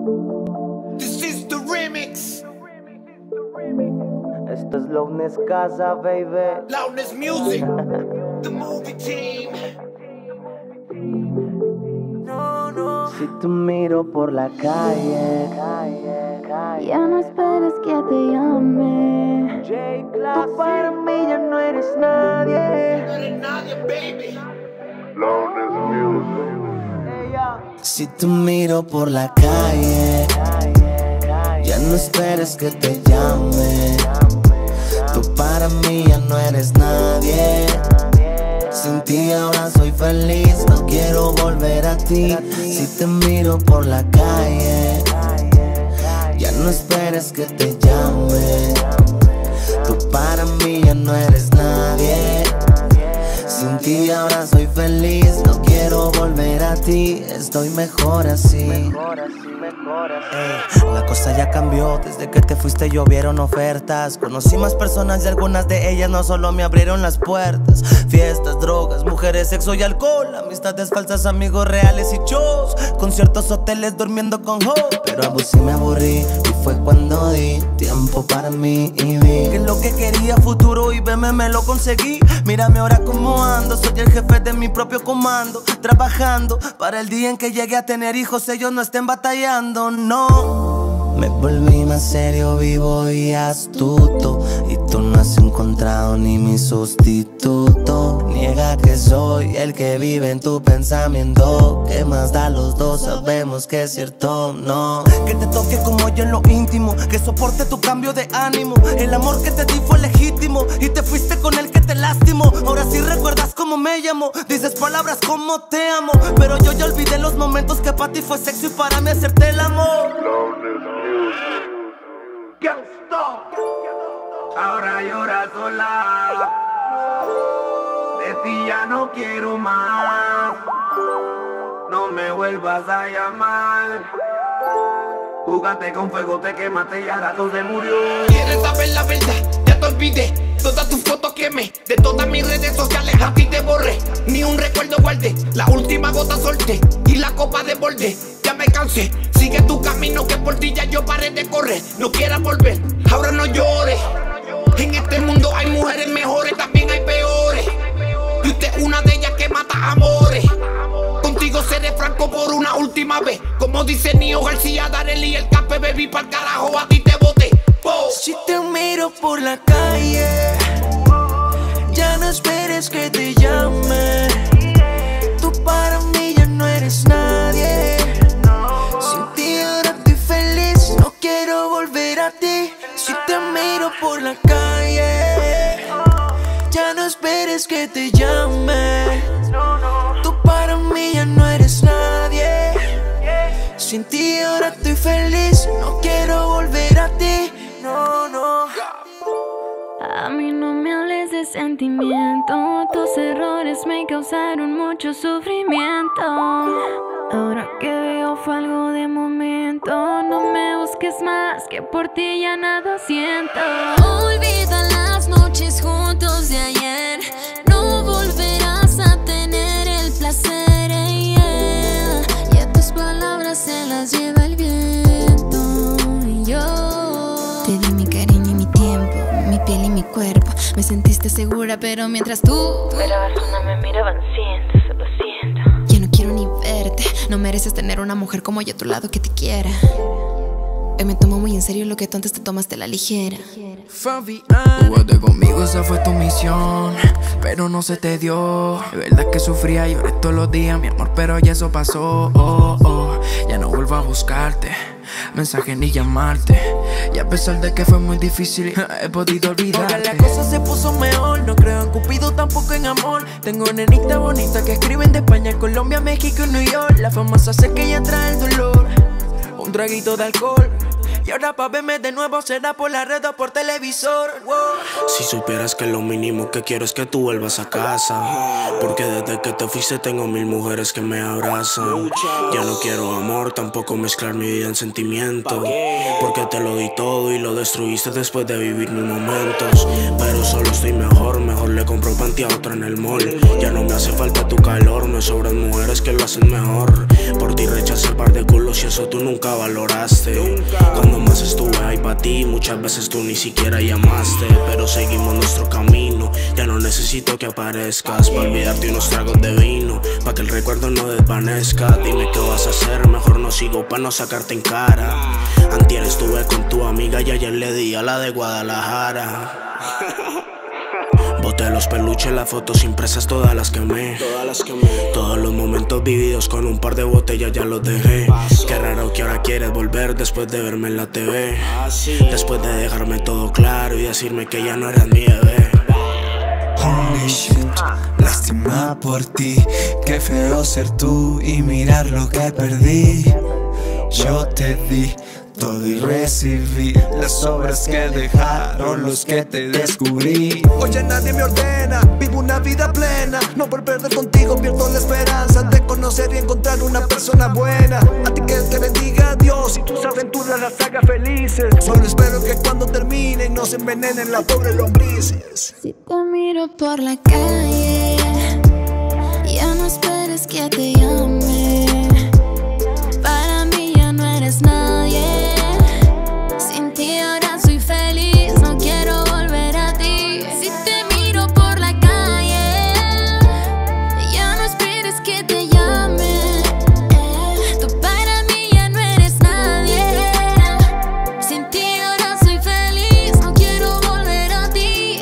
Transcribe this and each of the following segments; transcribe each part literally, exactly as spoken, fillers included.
This is the remix. Esto es Loudness Casa, baby. Loudness Music. The movie team. No, no. Si te miro por la calle, calle, calle. Ya no esperes que te llame. Tú para mí ya no eres nadie. No eres nadie, baby. Loudness Music. Si te miro por la calle, ya no esperes que te llame. Tú para mí ya no eres nadie. Sin ti ahora soy feliz, no quiero volver a ti. Si te miro por la calle, ya no esperes que te llame. Tú para mí ya no eres nadie. Sin ti ahora soy feliz, no quiero volver a ti. Estoy mejor así. Ey, la cosa ya cambió, desde que te fuiste llovieron ofertas. Conocí más personas y algunas de ellas no solo me abrieron las puertas. Fiestas, drogas, mujeres, sexo y alcohol. Amistades falsas, amigos reales y shows. Conciertos, hoteles, durmiendo con hope. Pero abusé y me aburrí, y fue cuando di tiempo para mí y vi que lo que quería futuro y veme me lo conseguí. Mírame ahora como ando, soy el jefe de mi propio comando. Trabajando para el día en que llegue a tener hijos, ellos no estén batallando, no. Me volví más serio, vivo y astuto, y tú no has encontrado ni mi sustituto. Niega que soy el que vive en tu pensamiento. ¿Qué más da? Los dos sabemos que es cierto, no. Que te toque como yo en lo íntimo, que soporte tu cambio de ánimo. El amor que te di fue legítimo y te fuiste con el que te lastimó. Ahora sí recuerdas cómo me llamo, dices palabras como te amo, pero yo ya olvidé los momentos que para ti fue sexo y para mí hacerte el amor. Loudness Music. Gangsta. Ahora lloras sola, de ti ya no quiero más. No me vuelvas a llamar. Jugaste con fuego, te quemaste y a rato se murió. ¿Quieres saber la verdad? Ya te olvidé. Todas tus fotos quemé, de todas mis redes sociales a ti te borré. Ni un recuerdo guardé, la última gota solté y la copa desbordé. Ya me cansé, sigue tu camino que por ti ya yo paré de correr. No quieras volver, ahora no llores. En este mundo hay mujeres mejores, también hay peores. Y usted es una de ellas que mata amores. Contigo seré franco por una última vez. Como dice Nio García, Darely, el Cape, baby, pa'l carajo, a ti te boté. Oh. Si te miro por la calle, ya no esperes que te llame. Tú para mí ya no eres nadie. Sin ti ahora estoy feliz, no quiero volver a ti. Si te miro por la calle, ya no esperes que te llame. Tú para mí ya no eres nadie. Sin ti ahora estoy feliz, no quiero volver a ti. No, no. A mí no me hables de sentimiento. Tus errores me causaron mucho sufrimiento. Ahora que veo fue algo de momento. No me busques más, que por ti ya nada siento. Olvida las noches juntos de ayer. No volverás a tener el placer, yeah. Y a tus palabras se las lleva el viento. Y yo te di mi cariño y mi tiempo, mi piel y mi cuerpo. Me sentiste segura, pero mientras tú Pero no me miraban, siento, solo siento. ya no quiero ni verte. No mereces tener una mujer como yo a tu lado que te quiera. Hoy me tomo muy en serio lo que tú antes te tomaste a la ligera. Jugaste conmigo, esa fue tu misión, pero no se te dio. Es verdad que sufría y lloré todos los días, mi amor, pero ya eso pasó. Oh, oh. Ya no vuelvo a buscarte, mensaje ni llamarte. Y a pesar de que fue muy difícil, he podido olvidarte. Ahora la cosa se puso mejor, no creo en Cupido, tampoco en amor. Tengo nenita bonita que escriben de España, Colombia, México y New York. La fama se hace que ella trae el dolor, un traguito de alcohol. Y ahora pa' verme de nuevo será por la red o por televisor. Wow. Si supieras que lo mínimo que quiero es que tú vuelvas a casa, porque desde que te fuiste tengo mil mujeres que me abrazan. Ya no quiero amor, tampoco mezclar mi vida en sentimiento, porque te lo di todo y lo destruiste después de vivir mis momentos. Pero solo estoy mejor, mejor le compro panty a otra en el mall. Ya no me hace falta tu calor, me sobran mujeres que lo hacen mejor. Por ti rechacé el par de culos y eso tú nunca valoraste. Cuando más estuve ahí pa' ti, muchas veces tú ni siquiera llamaste. Pero seguimos nuestro camino, ya no necesito que aparezcas pa' olvidarte unos tragos de vino, pa' que el recuerdo no desvanezca. Dime qué vas a hacer, mejor no sigo pa' no sacarte en cara. Antier estuve con tu amiga y ayer le di a la de Guadalajara. Boté los peluches, las fotos impresas, todas las quemé. Todos los momentos vividos con un par de botellas ya los dejé. Qué raro que ahora quieres volver después de verme en la T V. Después de dejarme todo claro y decirme que ya no eras mi bebé. Holy shit, lástima por ti. Qué feo ser tú y mirar lo que perdí. Yo te di todo y recibí las obras que dejaron los que te descubrí. Oye, nadie me ordena, vivo una vida plena. No por perder contigo pierdo la esperanza de conocer y encontrar una persona buena. A ti que te bendiga Dios y tus aventuras las haga felices. Solo espero que cuando termine no se envenenen las pobres lombrices. Si te miro por la calle, ya no esperes que te llame. Para mí ya no eres nadie. Sin ti ahora soy feliz, no quiero volver a ti. Si te miro por la calle, ya no esperes que te llame. Tú para mí ya no eres nadie. Sin ti ahora soy feliz, no quiero volver a ti.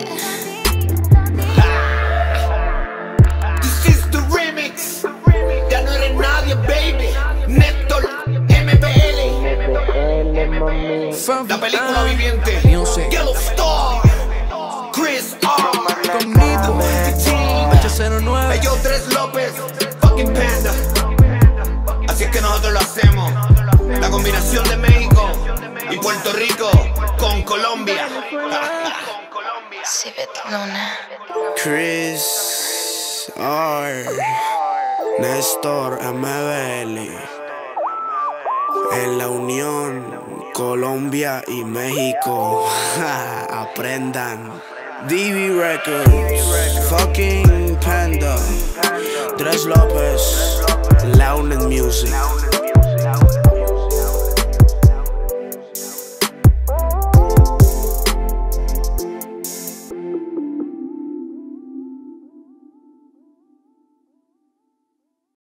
This is the remix. Ya no eres nadie, baby. Néstor, M B L. La película viviente. Yellow Star. Chris R. Conmigo, ocho cero nueve. Yo tres López. Fucking Panda. Así es que nosotros lo hacemos. La combinación de México y Puerto Rico con Colombia. Civet Luna. Chris R. Néstor M B L. En la unión Colombia y México. Aprendan. D B Records. Fucking Panda. Tres López. Launet Music.